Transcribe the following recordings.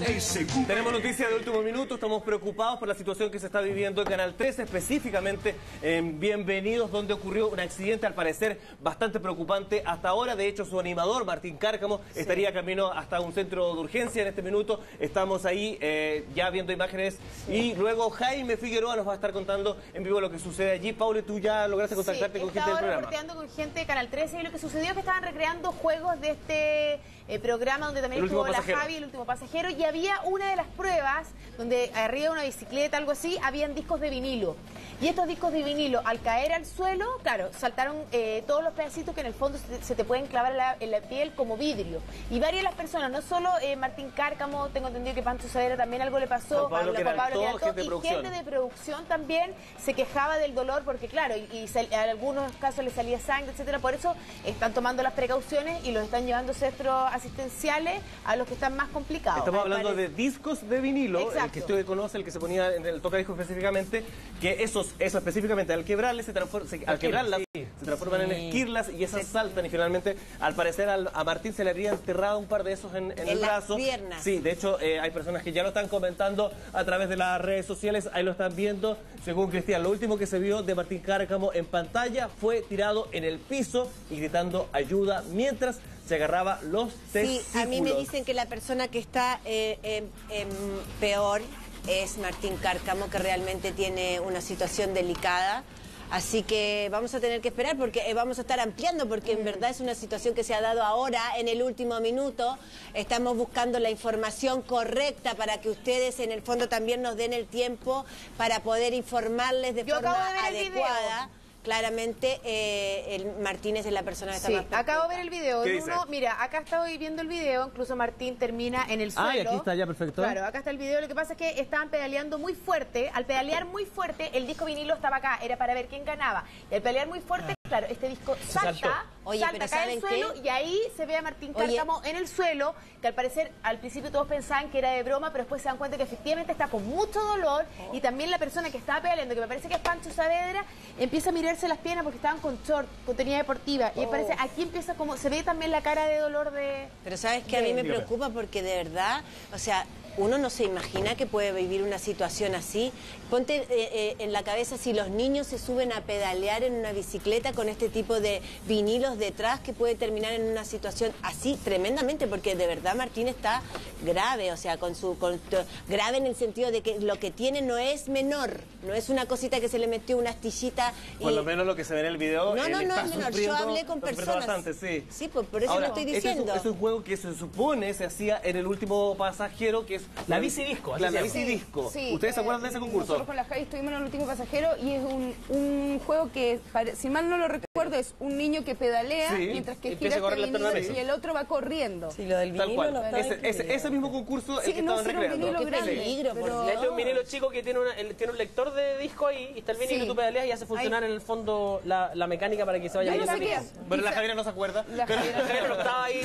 Tenemos noticias de último minuto, estamos preocupados por la situación que se está viviendo en Canal 13, específicamente en Bienvenidos, donde ocurrió un accidente al parecer bastante preocupante hasta ahora. De hecho, su animador, Martín Cárcamo, estaría camino hasta un centro de urgencia en este minuto. Estamos ahí ya viendo imágenes y luego Jaime Figueroa nos va a estar contando en vivo lo que sucede allí. Pauli, tú ya lograste contactarte con gente del programa. Reporteando con gente de Canal 13 y lo que sucedió es que estaban recreando juegos de este programa donde también estuvo la Javi, El Último Pasajero, y había una de las pruebas donde arriba de una bicicleta, algo así, habían discos de vinilo. Y estos discos de vinilo, al caer al suelo, claro, saltaron todos los pedacitos que en el fondo se te pueden clavar en la piel como vidrio. Y varias de las personas, no solo Martín Cárcamo, tengo entendido que Pancho Saavedra también algo le pasó, Pablo Queraltó, y gente de producción también se quejaba del dolor porque, claro, en algunos casos le salía sangre, etcétera. Por eso están tomando las precauciones y los están llevando centros asistenciales a los que están más complicados. Estamos hablando de discos de vinilo, exacto, el que usted conoce, el que se ponía en el tocadiscos específicamente, que eso específicamente al quebrarlas se transforman en esquirlas y esas saltan, y finalmente al parecer a Martín se le habría enterrado un par de esos en el brazo. Piernas. Sí, de hecho hay personas que ya lo están comentando a través de las redes sociales, ahí lo están viendo. Según Cristian, lo último que se vio de Martín Cárcamo en pantalla fue tirado en el piso y gritando ayuda mientras se agarraba los testículos. Sí, a mí me dicen que la persona que está peor es Martín Cárcamo, que realmente tiene una situación delicada. Así que vamos a tener que esperar porque vamos a estar ampliando, porque en verdad es una situación que se ha dado ahora en el último minuto. Estamos buscando la información correcta para que ustedes en el fondo también nos den el tiempo para poder informarles de forma adecuada. Claramente, el Martínez es la persona que está más preocupada. Acabo de ver el video. Mira, acá estoy viendo el video, incluso Martín termina en el suelo. Ah, y aquí está ya, perfecto. Claro, acá está el video. Lo que pasa es que estaban pedaleando muy fuerte. Al pedalear muy fuerte, el disco vinilo estaba acá, era para ver quién ganaba. Y al pedalear muy fuerte, claro, este disco salta, cae al suelo, y ahí se ve a Martín Cárcamo en el suelo, que al parecer, al principio todos pensaban que era de broma, pero después se dan cuenta que efectivamente está con mucho dolor, y también la persona que estaba pedaleando, que me parece que es Pancho Saavedra, empieza a mirarse las piernas porque estaban con short, con tenida deportiva, y me parece, aquí empieza como, se ve también la cara de dolor de... Pero ¿sabes qué? A mí me preocupa porque de verdad, o sea, uno no se imagina que puede vivir una situación así. Ponte en la cabeza si los niños se suben a pedalear en una bicicleta con este tipo de vinilos detrás, que puede terminar en una situación así tremendamente, porque de verdad Martín está grave, o sea, grave en el sentido de que lo que tiene no es menor, no es una cosita que se le metió una astillita. Por lo menos lo que se ve en el video. No es menor, yo hablé con personas. Bastante, sí. Sí, pues por eso lo estoy diciendo. Es un juego que se supone se hacía en El Último Pasajero, que es la bici disco. La bici disco. Sí, ¿Ustedes se acuerdan de ese concurso? Nosotros con la Javi estuvimos en El Último Pasajero y es un juego que, si mal no lo recuerdo, es un niño que pedalea mientras que gira este vinilo y el otro va corriendo. Sí, lo del vinilo no está ese mismo concurso el que estaban recreando. Qué peligro, pero... De hecho, un vinilo chico que tiene un lector de disco ahí, y está el vinilo que tú pedaleas y hace funcionar en el fondo la mecánica para que se vaya bien. Pero la Javiera no se acuerda. La Javiera no estaba ahí.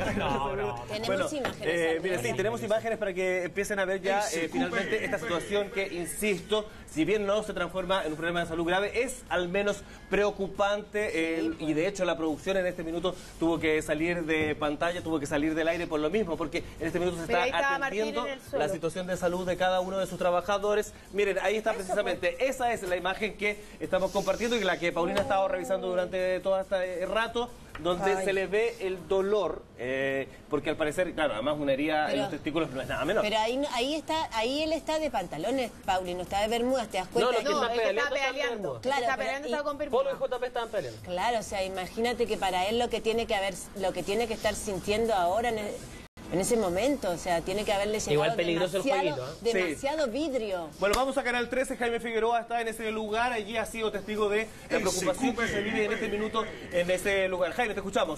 Tenemos imágenes. Mire, sí, tenemos imágenes para que empiecen a ver ya finalmente esta situación que, insisto, si bien no se transforma en un problema de salud grave, es al menos preocupante, y de hecho la producción en este minuto tuvo que salir de pantalla, tuvo que salir del aire por lo mismo, porque en este minuto se está atendiendo la situación de salud de cada uno de sus trabajadores. Miren, ahí está precisamente, esa es la imagen que estamos compartiendo y la que Paulina ha estado revisando durante todo este rato, donde se le ve el dolor, porque al parecer, claro, además una herida en los testículos no es nada menor. Pero ahí él está de pantalones, Pauli, no está de bermudas, ¿te das cuenta? No, él está pedaleando. Claro, está pedaleando, estaba con bermudas. Polo y JP estaban peleando. Claro, o sea, imagínate que para él lo que tiene que estar sintiendo ahora en ese momento, o sea, tiene que haberle llegado igual peligroso demasiado vidrio. Bueno, vamos a Canal 13, Jaime Figueroa está en ese lugar, allí ha sido testigo de la preocupación que se vive en este minuto en ese lugar. Jaime, te escuchamos.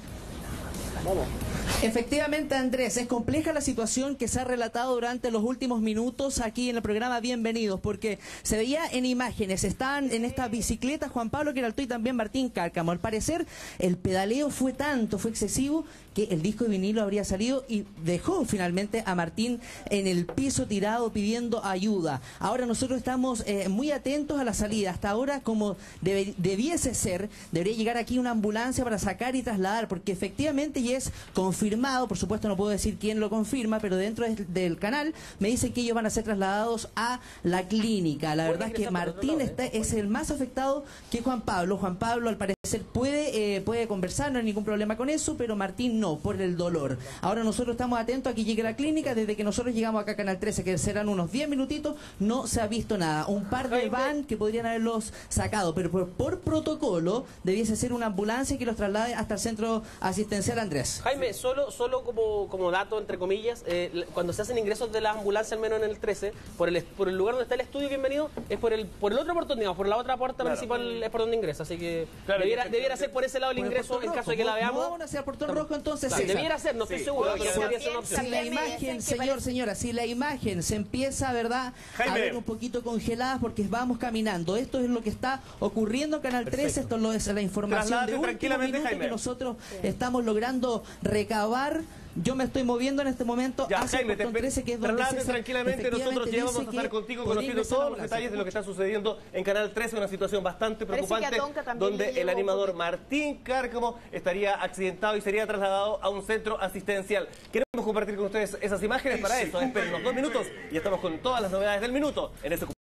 Vamos. Efectivamente, Andrés, es compleja la situación que se ha relatado durante los últimos minutos aquí en el programa Bienvenidos, porque se veía en imágenes, estaban en esta bicicleta Juan Pablo Queraltó y también Martín Cárcamo. Al parecer, el pedaleo fue excesivo, que el disco de vinilo habría salido y dejó finalmente a Martín en el piso tirado pidiendo ayuda. Ahora nosotros estamos muy atentos a la salida. Hasta ahora, como debiese ser, debería llegar aquí una ambulancia para sacar y trasladar, porque efectivamente ya es confirmado confirmado, por supuesto no puedo decir quién lo confirma, pero dentro del canal me dicen que ellos van a ser trasladados a la clínica. La verdad es que Martín es el más afectado que Juan Pablo. Juan Pablo al parecer puede conversar, no hay ningún problema con eso, pero Martín no, por el dolor. Ahora nosotros estamos atentos a que llegue la clínica. Desde que nosotros llegamos acá a Canal 13, que serán unos 10 minutitos, no se ha visto nada. Un par de van que podrían haberlos sacado, pero por protocolo debiese ser una ambulancia que los traslade hasta el centro asistencial Andrés. Jaime, solo como dato, entre comillas, cuando se hacen ingresos de la ambulancia, al menos en el 13, por el lugar donde está el estudio, bienvenido, es por el otro portón, digamos, por la otra puerta principal es por donde ingresa, así que debiera ser por ese lado el ingreso en caso de que la veamos. Vamos hacia el portón rojo, entonces. Debiera ser, no estoy seguro, pero podría ser una opción. Si la imagen, señora, si la imagen se empieza, ¿verdad?, a ver un poquito congelada, porque vamos caminando. Esto es lo que está ocurriendo en Canal 13, esto es la información de último minuto que nosotros estamos logrando recabar. Yo me estoy moviendo en este momento hacia el portón 13, que es donde tranquilamente, nosotros ya vamos a estar contigo conociendo todos los detalles de lo que está sucediendo en Canal 13, una situación bastante preocupante, donde el animador Martín Cárcamo estaría accidentado y sería trasladado a un centro asistencial. Queremos compartir con ustedes esas imágenes. Para eso, esperen unos 2 minutos y estamos con todas las novedades del minuto en ese